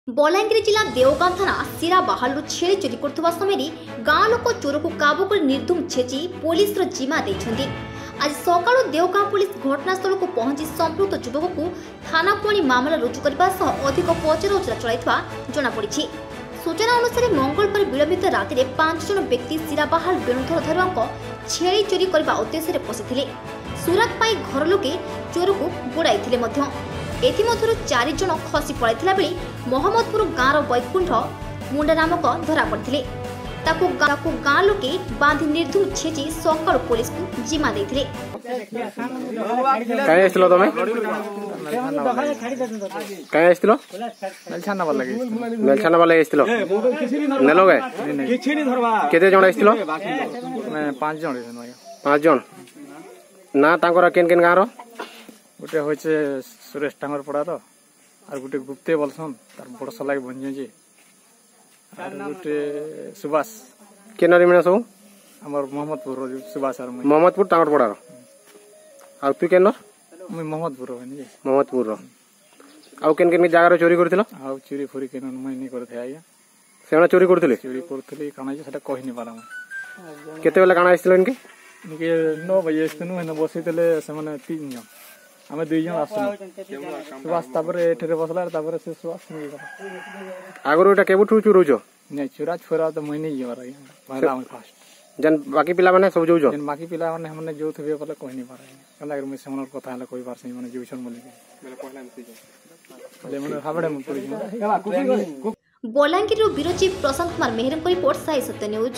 बलांगीर जिला देवगांव थाना सीरा बाहलू छेली चोरी करथुवा समय गाँ लोक चोर को काबू कर निर्धूम छेची पुलिस जिम्मा देइछन्ति। आज सकाळु देवगांव पुलिस घटनास्थल को पहुंची संपृक्त युवक को थाना पुणी मामला रुजु करबा सह अधिक पचराउचरा चलाइथवा जना पड़िछि। सूचना अनुसार मंगलवार विलंबित राति में 5 जन व्यक्ति सीराबाहाल बेणुधर धरुआ छेली चोरी करने उद्देश्य पशिथिले। सुराग पाई घर लोके चोर को गोड़ाई एथिमध्यरु 4 जन खसी पड़ाइथिला बेले मोहम्मदपुर गाँव वैकुंठ मुंडा नामक धरा पड़िथिले। ताकू गाँ लोके बांधी निर्धूम छेची सकाळु पुलिस को जिम्मा देइथिले। काय आइथिलो तमे काय आइथिलो मेलछाना वाला आइथिलो नेलो गए केते जण आइथिलो 5 जण 5 जण ना तांकर केन केन गाँव रो गोटे होइछे सुरेश टांगर पड़ा रो और गोटे गुप्ते बलसन तार बड़ सलाइ बन जे और गोटे सुभाष केनरी में सब हमर मोहम्मदपुर सुभाष और मोहम्मदपुर टांगर पड़ा रो आ तू केन मैं मोहम्मदपुर बनी मोहम्मदपुर रो आ केन केन जगह चोरी करथिलो आ चोरी फोरी केन मैं नहीं करथे आया सेना चोरी करथिले काना जे सेटा कहि नि पारा मैं केते बेला काना आइथिलो इनके 9 बजे आइथिनु हेन बसितले से माने 3 जन हमें 2 जन आसनु सुभाष तापरे एठरे बसला तापरे से सुभाष नहीं करा आगरो एटा केबुठु चुरुजो नहीं चुरा छोरा तो मैं नहीं जरा पहला मैं फास्ट जन बाकी पिला माने सब जोजो जन बाकी पिला माने हमने जो थबे पले कोइ नहीं पारा कला अगर मैं समनर कथा हला कोई बार से माने जोछन बोले पहला में माने हाबडे में पड़ी Balangir bureau chief Prashant Kumar Meher report Sai Satya news.